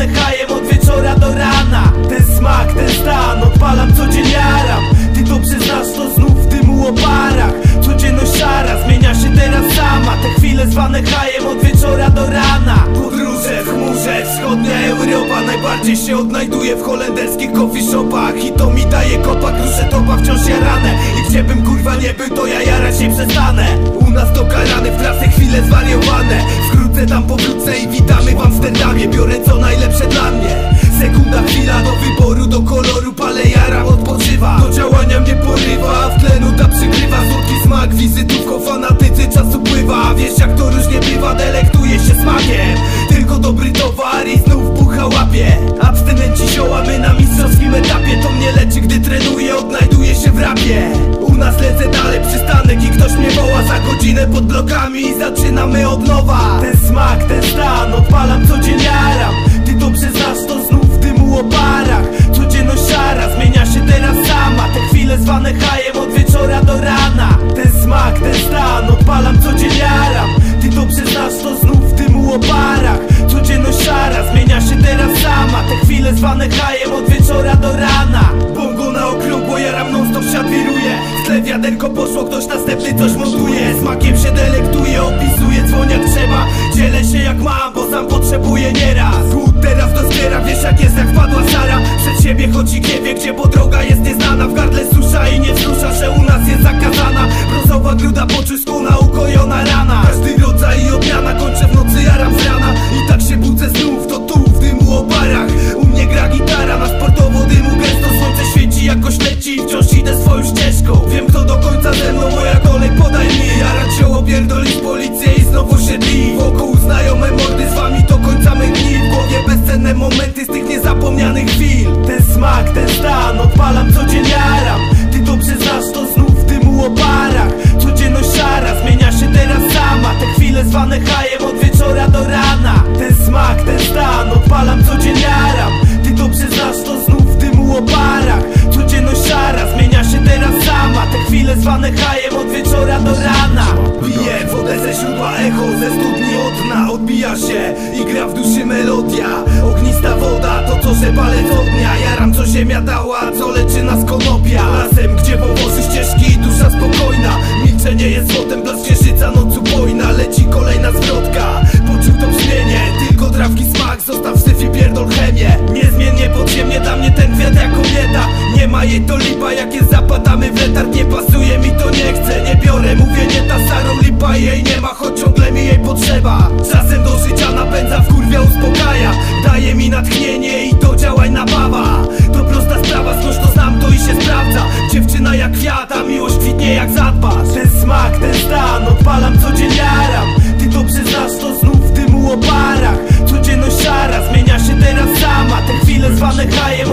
zwane hajem od wieczora do rana. Ten smak, ten stan, odpalam codziennie jaram. Ty dobrze znasz to, znów w dymu o parach. Codzienność szara, zmienia się teraz sama. Te chwile zwane hajem od wieczora do rana. Podróże w chmurze, wschodnia Europa najbardziej się odnajduje w holenderskich coffee shopach. I to mi daje kopa, kruszę topa wciąż jarane. I gdzie bym kurwa nie był, to ja jarać nie przestanę. U nas to karany, w trasy chwile zwariowane. Wkrótce tam powrócę i witamy w Amsterdamie. Biorę co najlepsze dla mnie. Sekunda, chwila do wyboru, do koloru. Palę, jaram, odpoczywa. Do działania mnie porywa, w tle nuta przykrywa. Słodki smak, wizytówką fanatycy, czas upływa. Wiesz jak to różnie bywa, delektuje się smakiem. Tylko dobry towar i znów bucha łapie. Abstynenci zioła, my na mistrzowskim etapie. To mnie leczy, gdy trenuję, odnajduję się w rapie. U nas lecę dalej, przystanek i ktoś mnie woła. Za godzinę pod blokami i zaczynamy od nowa. Ten smak, ten stan, odpalam codziennie jaram. Ty dobrze znasz to, znów w dymu o parach. Codzienność szara, zmienia się teraz sama. Te chwile zwane hajem od wieczora do rana. Ten smak, ten stan, odpalam codziennie jaram. Ty dobrze znasz to, znów w dymu o parach. Codzienność szara, zmienia się teraz sama. Te chwile zwane hajem od wieczora do rana. Bongo na okrągło, jaram non stop, świat wiruje. W tle wiaderko poszło, ktoś następny coś montuje. Smakiem się delektuje, opisuje, dzwonię jak trzeba. Dzielę się jak mam, bo sam potrzebuję nieraz. Głód teraz dozbiera, wiesz jak jest, jak wpadła Sara. Przed siebie chodzi, nie wie gdzie, bo droga jest nieznana. W gardle susza i nie wzrusza, że u nas jest zakazana. Brązowa gruda, poczystkuna, ukojona rana. Każdy rodzaj i odmiana, kończę w nocy, jaram z rana. I tak się budzę znów, to tu w dymu o parach. U mnie gra gitara, na sportowo dymu gęsto. Słońce świeci, jakoś leci i wciąż idę swoją ścieżką. Wiem kto do końca ze mną, moja kolej, podaj mi. Jarać się, opierdolić policję i znowu siedli. Wokół znajome mordy, z wami to końca mych dni. W głowie bezcenne momenty z tych niezapomnianych chwil. Ten smak, ten stan, odpalam codziennie jaram. Ty dobrze znasz to, znów w dymu o parach. Codzienność szara, zmienia się teraz sama. Te chwile zwane hajem od wieczora do rana. Ten smak, ten stan, odpalam codziennie jaram. Ty dobrze znasz to, znów w dymu o parach. Codzienność szara, zmienia się teraz sama. Te chwile zwane hajem od wieczora do rana. Piję wodę ze źródła, echo ze studni od dna. Odbija się i gra w duszy melodia. Ognista woda, to co że palec ognia. Jaram co ziemia dała, co leczy nas konopia. Lasem, gdzie wąwozy ścieżki i dusza spokojna. Milczenie jest złotem, blask księżyca, nocu wojna. Leci kolejna zwrotka, poczuł to brzmienie. Tylko trawki smak, zostaw syf i pierdol chemię. Niezmiennie podziemnie dla mnie ten kwiat jako bieda. Nie ma jej to lipa, jak jest zapadamy w letarg. Nie pasuje mi to, nie chcę, nie biorę. Mówię nie ta starą lipa, jej nie ma, choć ciągle mi jej potrzeba. Czasem do życia napędza, wkurwia, uspokaja. Daje mi natchnienie i to działaj na bawa. To prosta sprawa, skądś to znam, to i się sprawdza. Dziewczyna jak kwiat, a miłość kwitnie jak zadbasz. Ten smak, ten stan, odpalam codziennie jaram. Ty dobrze znasz to, znów w dymu o parach. Codzienność szara, zmienia się teraz sama. Te chwile zwane hajem